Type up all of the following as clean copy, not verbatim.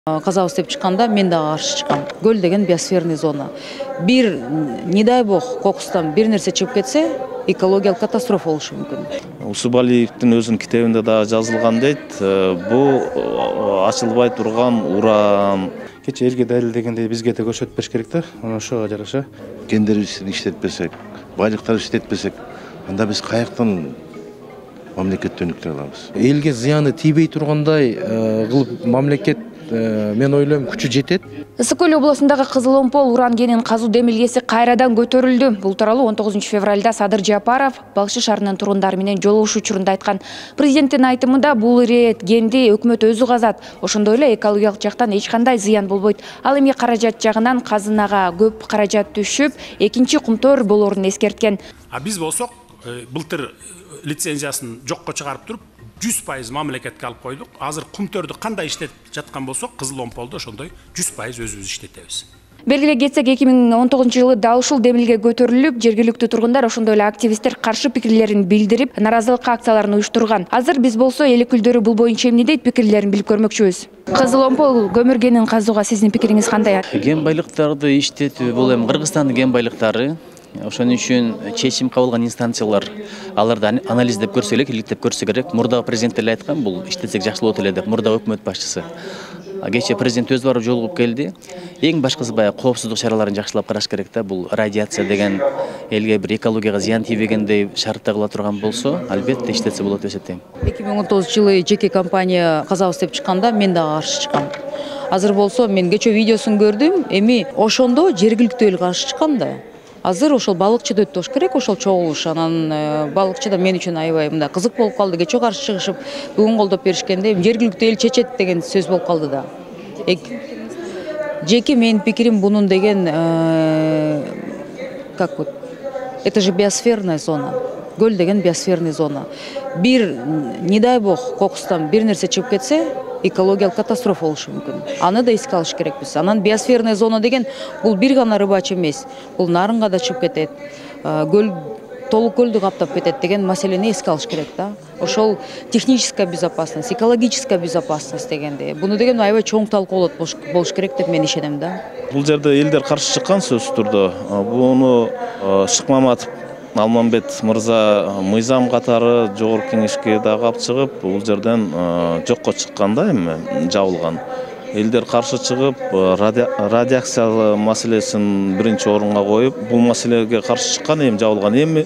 Казабыз деп чыкканда мен да каршы чыккам. Көл деген биосферный зона. Бир, не дай бог, кокустан бир нерсе чыгып кетсе, экологиялык катастрофа болушу мүмкүн. Усубалиевдин өзүнүн китебинде да жазылган дейт. Бул ачылбай турган уран. Кече элге далилдегендей бизге да көрсөтүп бериш керек да. Ошого жараша Гендерибизди иштетпесек, байлыктарды иштетпесек, анда биз каяктан мамлекеттен өнүктүрө алабыз? Элге зыяны тийбей тургандай кылып мамлекет мен ойлойм күчү жетет. Ысык көл областындагы Кызыл Омпол уран кенин казуу демилгеси кайрадан көтөрүлдү. Бул тууралуу 19 февралда Садыр Жапаров Балыкчы шаарынын тургундары менен жолугушуу учурунда айткан. Президенттин айтымында бул ирет кенди өкмөт өзү казат. Ошондой эле экологиялык жактан эч кандай зыян болбойт. Ал эми каражат жагынан казынага көп каражат түшүп, экинчи кумтөр болоорун эскерткен. Биз болсок, былтыр лицензиясын жокко чыгарып туруп 100% мамлекетке алып койдук. Азыр кумтөрдү кандай иштетип жаткан болсок, Кызыл Омполдо ошондой 100% өзүбүз иштетебиз. Белгилей кетсек, 2019 жылы да ушул демилге көтөрүлүп, жергиликтүү тургундар ошондой эле активисттер каршы пикирлерин билдирип, наразылык акцияларын уюштурган. Азыр биз болсо эл өкүлдөрү бул боюнча эмне дейт, пикирлерин билип көрмөкчүбүз. Кызыл Омпол көмүр кенин казууга сиздин пикириңиз кандай? Кен байлыктарды иштетүү бул эми Кыргызстандын кен байлыктары. Ошон үчүн чечим кабыл алган инстанциялар аларды анализдеп көрсө элек, иликтеп көрсө керек. Мурда президент эле айткан, бул иштетсек жакшы болот эле деп. Мурда өкмөт башчысы. Кече президент өз барып жолугуп келди. Эң башкысы баягы коопсуздук чараларын жакшылап караш керек да. Бул радиация деген элге бир экологияга зыян тийбегендей шартта кыла турган болсо, албетте иштетсе болот деп эсептейм. 2019 жылы жеке компания Казабыз деп чыкканда мен да каршы чыккам. Азыр болсо мен кече видеосун көрдүм. Эми ошондо жергиликтүү эл каршы чыккан да. Азыр ошол балыкчыда өтүш керек, ошол чогулуш. Анан балыкчыда мен үчүн аябай мындай кызык болуп калды. Кече каршы чыгышып, бүгүн колдоп беришкенде жергиликтүү эл чечет деген сөз болуп калды да. Жеке менин пикирим бунун деген как вот, это же биосферная зона. Көл деген биосферный зона. Бир, не дай бог, кокустан бир нерсе чыгып кетсе, экологиялык катастрофа болушу мүмкүн. Аны да эске алыш керекпиз. Анан биосферная зона деген бул бир гана рыбачы эмес. Бул нарынга да чыгып кетет. Көл толук көлдү каптап кетет деген маселени эске алыш керек да. Ошол техническая безопасность, экологическая безопасность дегенде. Буну деген аябай чоң талкуулот болуш керек деп мен ишенем да. Бул жерде элдер каршы чыккан сөзсүз турду. Буну Шыкмаматов Алмамбет мырза мыйзам катары жогорку кеңешке дагы алып чыгып, бул жерден жокко чыккан да эми жабылган. Элдер каршы чыгып, радиация маселесин биринчи орунга коюп, бул маселеге каршы чыккан, эми жабылган. Эми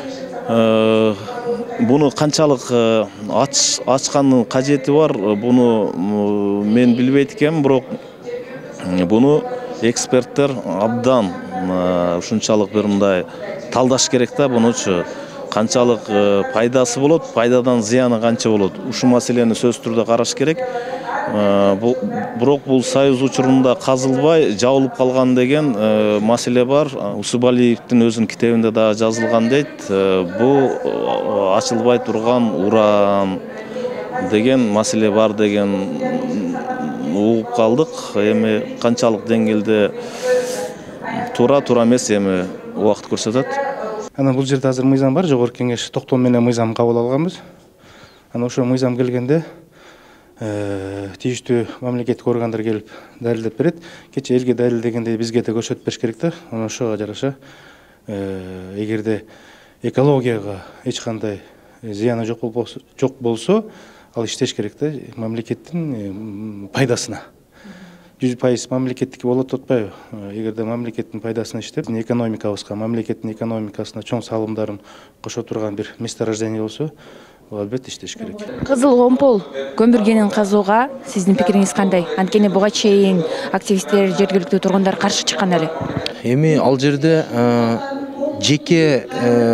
буну канчалык ачкандын кажети бар, буну мен билбейт экенмин, бирок буну эксперттер абдан ушунчалык бир мындай талдаш керек да, бунучу канчалык пайдасы болот, пайдадан зыяны канча болот. Ушул маселени сөзсүз түрдө караш керек. Бирок бул союз учурунда казылбай жабылып калган деген маселе бар. Усубалиевдин өзүнүн китебинде да жазылган дейт. Бул ачылбай турган уран деген маселе бар деген угуп калдык. Эми канчалык деңгээлде туура эмес, эми убакыт көрсөтөт. Анан бул жерде азыр мыйзам бар, жогорку кеңеш токтом менен мыйзам кабыл алганбыз. Анан ошо мыйзам келгенде тийиштүү мамлекеттик органдар келип далилдеп берет. Кече элге далилдегендей бизге да көрсөтүп бериш керек да. Ошого жараша эгерде экологияга эч кандай зыяны жок болсо, ал иштеш керек да, мамлекеттин пайдасына. 100% мамлекеттики болот деп атпайбы? Эгерде мамлекеттин пайдасына иштеп, экономикабызга, мамлекеттин экономикасына чоң салымдарын кошо турган бир месторождение болсо, ал албетте иштеш керек. Кызыл Омпол көмүр кенин казууга сиздин пикириңиз кандай? Анткени буга чейин активисттер, жергиликтүү тургундар каршы чыккан эле. Эми ал жерде жеке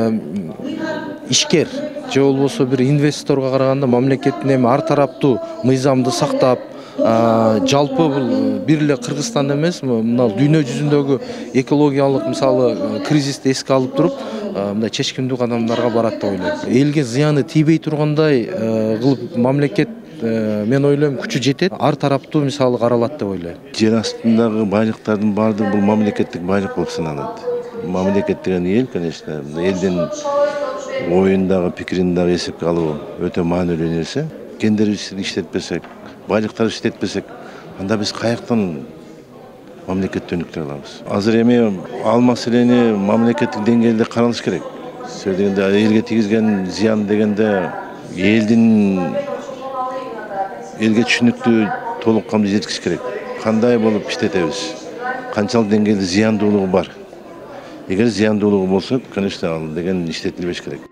ишкер же болбосо бир инвесторго караганда мамлекеттин эми ар тараптуу мыйзамды сактап, жалпы бул бир эле Кыргызстан эмес, мына дүйнө жүзүндөгү экологиялык мисалы кризисти эске алып туруп, мындай чечкиндүү кадамдарга барат деп ойлойм. Элге зыяны тийбей тургандай кылып мамлекет мен ойлойм күчү жетет, ар тараптуу мисалы каралат деп ойлойм. Жер астындагы байлыктардын баардыгы бул мамлекеттик байлык болуп саналат. Мамлекет деген эл, конечно, элдин оюндагы пикирин дагы эсепке алуу өтө маанилүү нерсе. Кендерибизди иштетпесек, байлыктарды иштетпесек, анда биз каяктан мамлекетти өнүктүрө алабыз? Азыр эми ал маселени мамлекеттик деңгээлде каралыш керек. Сөз дегенде элге тийгизген зыян дегенде элге түшүнүктүү толук камдуу жеткизиш керек. Кандай болуп иштетебиз? Канчалык деңгээлде зыяндуулугу бар? Эгер зыяндуулугу болсо, конечно, ал деген иштетилбеш керек.